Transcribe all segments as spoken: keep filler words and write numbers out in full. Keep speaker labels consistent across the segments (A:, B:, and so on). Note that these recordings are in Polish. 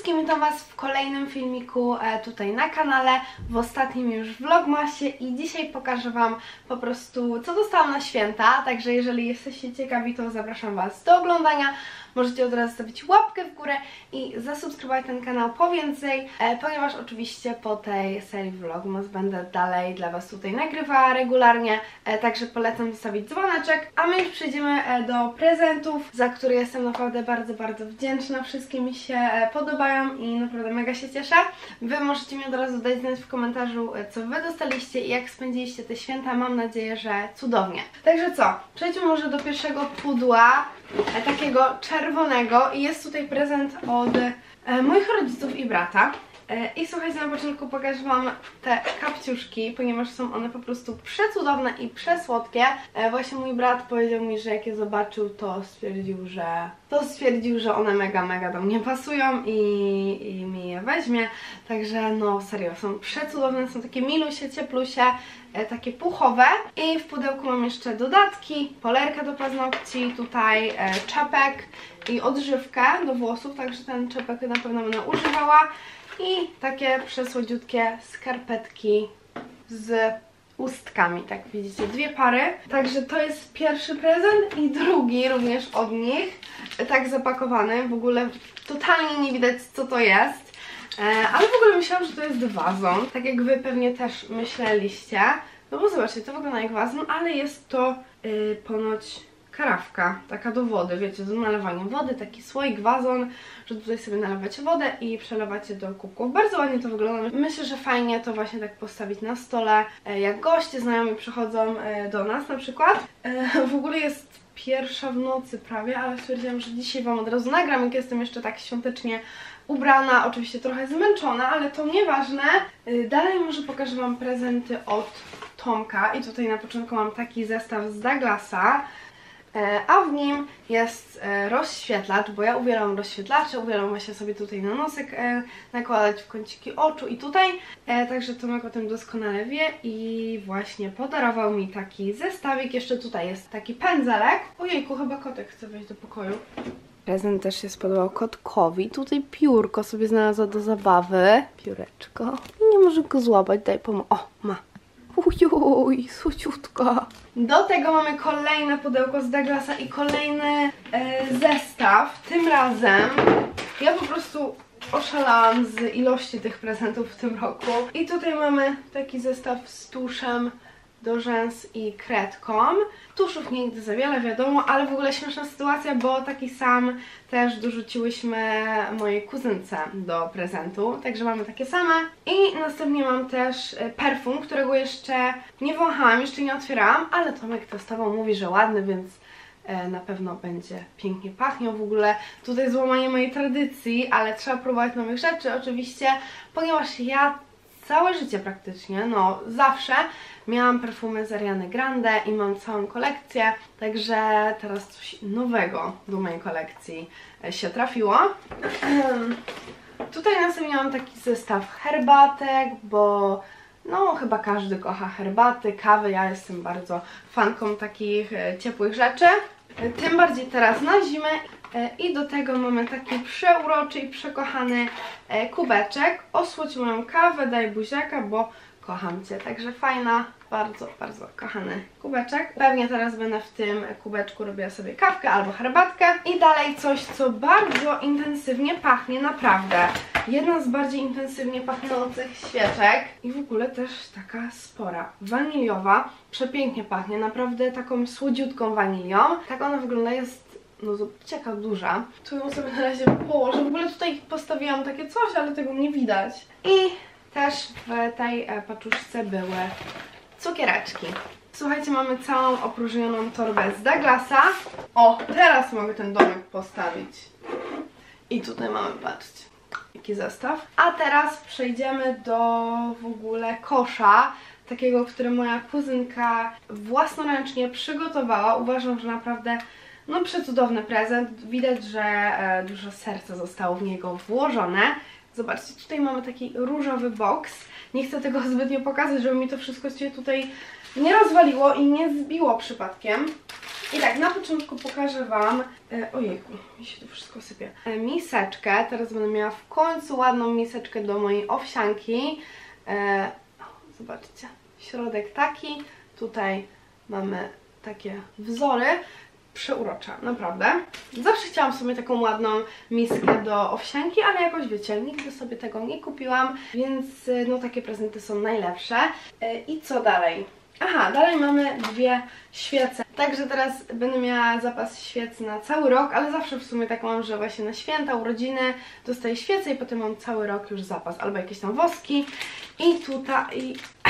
A: wszystkim, witam Was w kolejnym filmiku e, tutaj na kanale, w ostatnim już vlogmasie i dzisiaj pokażę Wam po prostu co dostałam na święta, także jeżeli jesteście ciekawi, to zapraszam Was do oglądania. Możecie od razu zostawić łapkę w górę i zasubskrybować ten kanał po więcej, e, ponieważ oczywiście po tej serii vlogmas będę dalej dla Was tutaj nagrywała regularnie, e, także polecam zostawić dzwoneczek, a my już przejdziemy e, do prezentów, za które jestem naprawdę bardzo, bardzo wdzięczna. Wszystkie mi się e, podobają i naprawdę mega się cieszę. Wy możecie mi od razu dać znać w komentarzu, e, co Wy dostaliście i jak spędziliście te święta. Mam nadzieję, że cudownie. Także co? Przejdźmy może do pierwszego pudła, e, takiego czerwonego, i jest tutaj prezent od e, moich rodziców i brata. E, I słuchajcie, na początku pokażę Wam te kapciuszki, ponieważ są one po prostu przecudowne i przesłodkie. E, właśnie mój brat powiedział mi, że jak je zobaczył, to stwierdził, że to stwierdził, że one mega, mega do mnie pasują i, i mi je weźmie. Także no serio, są przecudowne, są takie milusie, cieplusie, e, takie puchowe. I w pudełku mam jeszcze dodatki, polerkę do paznokci, tutaj e, czepek i odżywkę do włosów, także ten czepek na pewno będę używała. I takie przesłodziutkie skarpetki z ustkami, tak widzicie, dwie pary. Także to jest pierwszy prezent i drugi również od nich, tak zapakowany, w ogóle totalnie nie widać, co to jest, ale w ogóle myślałam, że to jest wazon, tak jak Wy pewnie też myśleliście, no bo zobaczcie, to wygląda jak wazon, ale jest to yy, ponoć karawka, taka do wody, wiecie, do nalewania wody, taki słoik, wazon, że tutaj sobie nalewacie wodę i przelewacie do kubków. Bardzo ładnie to wygląda. Myślę, że fajnie to właśnie tak postawić na stole, jak goście, znajomi przychodzą do nas na przykład. W ogóle jest pierwsza w nocy prawie, ale stwierdziłam, że dzisiaj Wam od razu nagram, jak jestem jeszcze tak świątecznie ubrana, oczywiście trochę zmęczona, ale to nieważne. Dalej może pokażę Wam prezenty od Tomka i tutaj na początku mam taki zestaw z Douglasa, a w nim jest rozświetlacz, bo ja uwielbiam rozświetlacze, uwielbiam właśnie sobie tutaj na nosek nakładać w kąciki oczu i tutaj, także Tomek o tym doskonale wie i właśnie podarował mi taki zestawik. Jeszcze tutaj jest taki pędzelek. Ojejku, chyba kotek chce wejść do pokoju. Prezent też się spodobał kotkowi. Tutaj piórko sobie znalazła do zabawy. Pióreczko. Nie może go złapać, daj pomoc. O, ma. Ujuj, słodziutka. Do tego mamy kolejne pudełko z Douglasa i kolejny e, zestaw. Tym razem ja po prostu oszalałam z ilości tych prezentów w tym roku. I tutaj mamy taki zestaw z tuszem do rzęs i kredką. Tuszów nigdy za wiele, wiadomo, ale w ogóle śmieszna sytuacja, bo taki sam też dorzuciłyśmy mojej kuzynce do prezentu, także mamy takie same. I następnie mam też perfum, którego jeszcze nie wąchałam, jeszcze nie otwierałam, ale Tomek testował, mówi, że ładny, więc na pewno będzie pięknie pachniał. W ogóle tutaj złamanie mojej tradycji, ale trzeba próbować nowych rzeczy oczywiście, ponieważ ja całe życie praktycznie, no zawsze miałam perfumy z Ariany Grande i mam całą kolekcję, także teraz coś nowego do mojej kolekcji się trafiło. Tutaj następnie mam taki zestaw herbatek, bo no chyba każdy kocha herbaty, kawy, ja jestem bardzo fanką takich ciepłych rzeczy. Tym bardziej teraz na zimę. I do tego mamy taki przeuroczy i przekochany kubeczek. Osłodź moją kawę, daj buziaka, bo kocham Cię. Także fajna, bardzo, bardzo kochany kubeczek. Pewnie teraz będę w tym kubeczku robiła sobie kawkę albo herbatkę. I dalej coś, co bardzo intensywnie pachnie, naprawdę. Jedna z bardziej intensywnie pachnących świeczek. I w ogóle też taka spora, waniliowa. Przepięknie pachnie, naprawdę taką słodziutką wanilią. Tak ona wygląda, jest no zobaczcie jaka duża. Tu ją sobie na razie położę. W ogóle tutaj postawiłam takie coś, ale tego nie widać. I też w tej paczuszce były cukiereczki. Słuchajcie, mamy całą opróżnioną torbę z Douglasa. O, teraz mogę ten domek postawić. I tutaj mamy, patrzcie, jaki zestaw. A teraz przejdziemy do w ogóle kosza, takiego, który moja kuzynka własnoręcznie przygotowała. Uważam, że naprawdę no przecudowny prezent. Widać, że e, dużo serca zostało w niego włożone. Zobaczcie, tutaj mamy taki różowy boks. Nie chcę tego zbytnio pokazać, żeby mi to wszystko się tutaj nie rozwaliło i nie zbiło przypadkiem. I tak, na początku pokażę Wam, e, ojejku, mi się tu wszystko sypie, e, miseczkę. Teraz będę miała w końcu ładną miseczkę do mojej owsianki. E, zobaczcie, środek taki, tutaj mamy takie wzory. Przeurocza, naprawdę. Zawsze chciałam sobie taką ładną miskę do owsianki, ale jakoś wiecie, nigdy sobie tego nie kupiłam, więc no takie prezenty są najlepsze. I co dalej? Aha, dalej mamy dwie świece. Także teraz będę miała zapas świec na cały rok, ale zawsze w sumie tak mam, że właśnie na święta, urodziny dostaję świecę i potem mam cały rok już zapas, albo jakieś tam woski. I tutaj...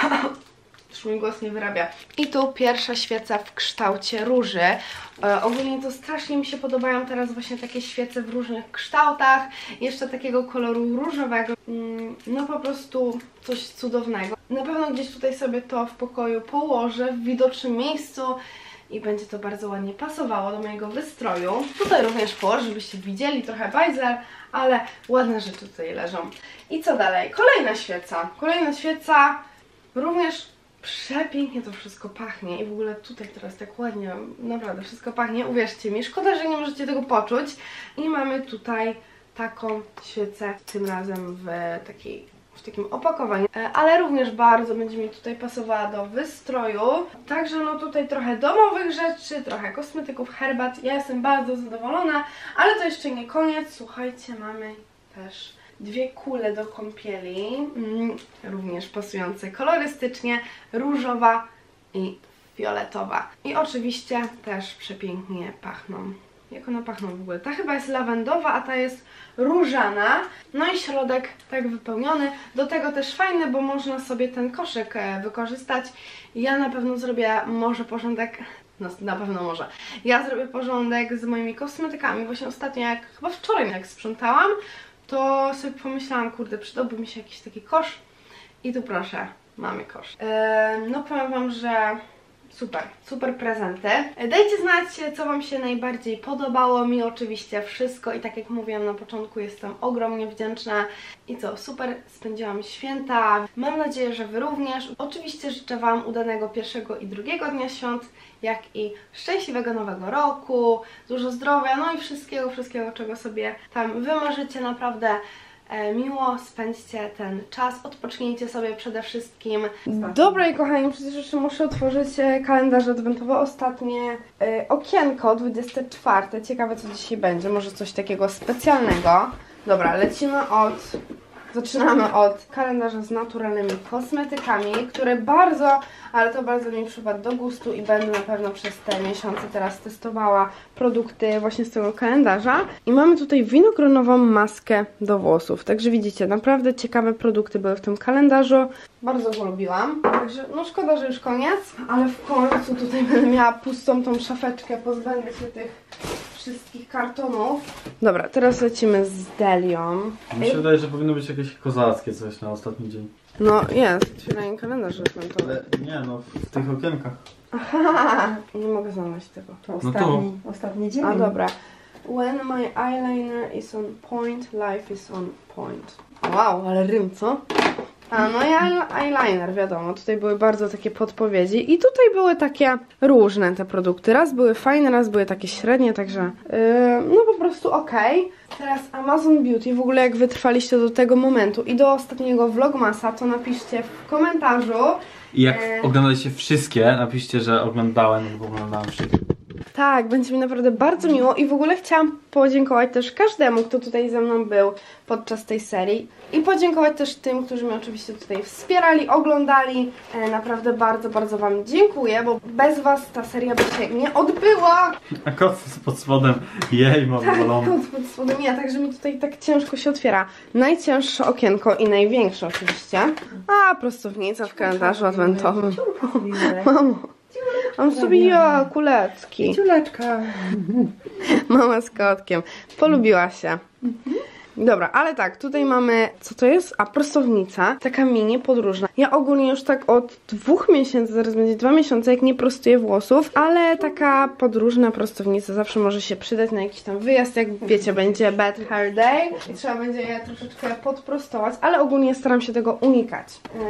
A: Już mój głos nie wyrabia. I tu pierwsza świeca w kształcie róży. E, ogólnie to strasznie mi się podobają teraz właśnie takie świece w różnych kształtach. Jeszcze takiego koloru różowego. Mm, no po prostu coś cudownego. Na pewno gdzieś tutaj sobie to w pokoju położę, w widocznym miejscu. I będzie to bardzo ładnie pasowało do mojego wystroju. Tutaj również położę, żebyście widzieli, trochę bajzel, ale ładne rzeczy tutaj leżą. I co dalej? Kolejna świeca. Kolejna świeca również... Przepięknie to wszystko pachnie i w ogóle tutaj teraz tak ładnie, naprawdę wszystko pachnie, uwierzcie mi. Szkoda, że nie możecie tego poczuć. I mamy tutaj taką świecę, tym razem w, takiej, w takim opakowaniu, ale również bardzo będzie mi tutaj pasowała do wystroju. Także no tutaj trochę domowych rzeczy, trochę kosmetyków, herbat. Ja jestem bardzo zadowolona, ale to jeszcze nie koniec. Słuchajcie, mamy też dwie kule do kąpieli, mm, również pasujące kolorystycznie, różowa i fioletowa. I oczywiście też przepięknie pachną. Jak one pachną w ogóle? Ta chyba jest lawendowa, a ta jest różana. No i środek tak wypełniony. Do tego też fajny, bo można sobie ten koszyk wykorzystać. Ja na pewno zrobię może porządek... No na pewno może. Ja zrobię porządek z moimi kosmetykami. Właśnie ostatnio, jak chyba wczoraj jak sprzątałam, to sobie pomyślałam, kurde, przydałby mi się jakiś taki kosz. I tu proszę, mamy kosz. Yy, no powiem Wam, że super, super prezenty. Dajcie znać, co Wam się najbardziej podobało. Mi oczywiście wszystko i tak jak mówiłam na początku, jestem ogromnie wdzięczna. I co, super spędziłam święta. Mam nadzieję, że Wy również. Oczywiście życzę Wam udanego pierwszego i drugiego dnia świąt, jak i szczęśliwego nowego roku, dużo zdrowia, no i wszystkiego, wszystkiego, czego sobie tam wymarzycie. Naprawdę e, miło spędźcie ten czas, odpocznijcie sobie przede wszystkim. Dobra i kochani, przecież jeszcze muszę otworzyć kalendarz adwentowy, ostatnie e, okienko, dwudzieste czwarte. Ciekawe, co dzisiaj będzie, może coś takiego specjalnego. Dobra, lecimy od... Zaczynamy od kalendarza z naturalnymi kosmetykami, które bardzo, ale to bardzo mi przypadł do gustu i będę na pewno przez te miesiące teraz testowała produkty właśnie z tego kalendarza. I mamy tutaj winogronową maskę do włosów, także widzicie, naprawdę ciekawe produkty były w tym kalendarzu. Bardzo go lubiłam, także no szkoda, że już koniec, ale w końcu tutaj będę miała pustą tą szafeczkę, pozbędę się tych wszystkich kartonów. Dobra, teraz lecimy z Delią.
B: Mi się wydaje, że powinno być jakieś kozackie coś na ostatni dzień.
A: No jest, otwieranie kalendarza adwentowy.
B: Ale nie, no w tych okienkach.
A: Aha, nie mogę znaleźć tego.
C: To
B: No
C: ostatni, ostatni dzień.
A: A dobra. When my eyeliner is on point, life is on point. Wow, ale rym, co? A no i eyeliner, wiadomo, tutaj były bardzo takie podpowiedzi i tutaj były takie różne te produkty. Raz były fajne, raz były takie średnie, także yy, no po prostu okej. Okay. Teraz Amazon Beauty, w ogóle jak wytrwaliście do tego momentu i do ostatniego vlogmasa, to napiszcie w komentarzu.
B: I jak
A: yy,
B: oglądaliście wszystkie, napiszcie, że oglądałem, bo oglądałem wszystkie.
A: Tak, będzie mi naprawdę bardzo miło i w ogóle chciałam podziękować też każdemu, kto tutaj ze mną był podczas tej serii i podziękować też tym, którzy mnie oczywiście tutaj wspierali, oglądali. E, naprawdę bardzo, bardzo Wam dziękuję, bo bez Was ta seria by się nie odbyła.
B: A kot pod spodem, jej, mam
A: Tak,
B: bolą.
A: kot pod spodem ja, także mi tutaj tak ciężko się otwiera. Najcięższe okienko i największe oczywiście. A, prostownica w kalendarzu adwentowym. Mamo. On sobie ja kuleczki.
C: Ciuleczka.
A: Mama z kotkiem. Polubiła się. Dobra, ale tak, tutaj mamy, co to jest? A, prostownica, taka mini, podróżna. Ja ogólnie już tak od dwóch miesięcy, zaraz będzie dwa miesiące, jak nie prostuję włosów, ale taka podróżna prostownica zawsze może się przydać na jakiś tam wyjazd, jak wiecie, będzie bad hair day i trzeba będzie je troszeczkę podprostować, ale ogólnie staram się tego unikać.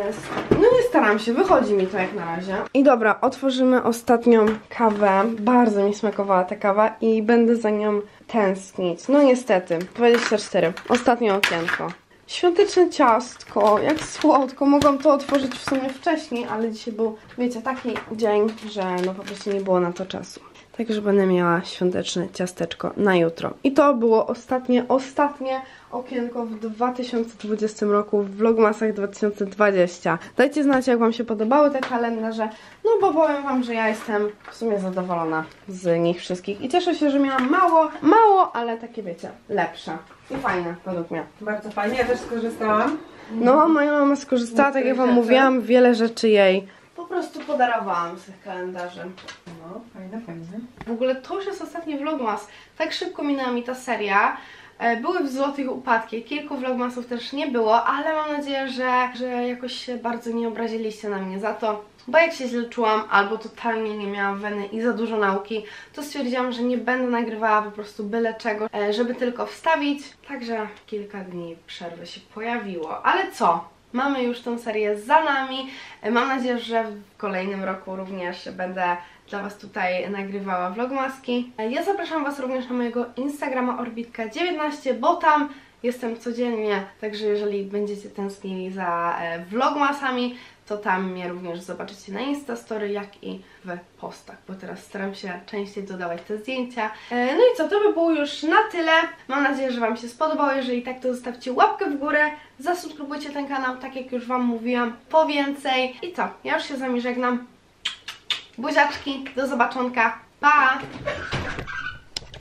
A: No nie staram się, wychodzi mi to jak na razie. I dobra, otworzymy ostatnią kawę. Bardzo mi smakowała ta kawa i będę za nią tęsknić. No niestety, dwadzieścia cztery. Ostatnie okienko. Świąteczne ciastko, jak słodko. Mogłam to otworzyć w sumie wcześniej, ale dzisiaj był, wiecie, taki dzień, że no po prostu nie było na to czasu. Także będę miała świąteczne ciasteczko na jutro. I to było ostatnie, ostatnie okienko w dwa tysiące dwudziestym roku, w vlogmasach dwa tysiące dwudziestym. Dajcie znać, jak wam się podobały te kalendarze, no bo powiem wam, że ja jestem w sumie zadowolona z nich wszystkich. I cieszę się, że miałam mało, mało, ale takie wiecie, lepsze. I fajne według mnie.
C: Bardzo fajnie, ja też skorzystałam.
A: No, moja mama skorzystała, tak jak wam mówiłam, wiele rzeczy jej po prostu podarowałam z tych kalendarzy.
C: No, fajne, fajne.
A: W ogóle to już jest ostatni vlogmas. Tak szybko minęła mi ta seria. Były w złotych upadki, kilku vlogmasów też nie było, ale mam nadzieję, że, że jakoś się bardzo nie obraziliście na mnie za to. Bo jak się źle czułam, albo totalnie nie miałam weny i za dużo nauki, to stwierdziłam, że nie będę nagrywała po prostu byle czego, żeby tylko wstawić. Także kilka dni przerwy się pojawiło. Ale co? Mamy już tę serię za nami. Mam nadzieję, że w kolejnym roku również będę dla was tutaj nagrywała vlogmaski. Ja zapraszam was również na mojego Instagrama Orbitka dziewiętnaście, bo tam jestem codziennie, także jeżeli będziecie tęsknili za vlogmasami, to tam mnie również zobaczycie na Instastory, jak i w postach, bo teraz staram się częściej dodawać te zdjęcia. No i co, to by było już na tyle. Mam nadzieję, że wam się spodobało. Jeżeli tak, to zostawcie łapkę w górę, zasubskrybujcie ten kanał, tak jak już wam mówiłam, po więcej. I co, ja już się z wami żegnam. Buziaczki, do zobaczonka, pa!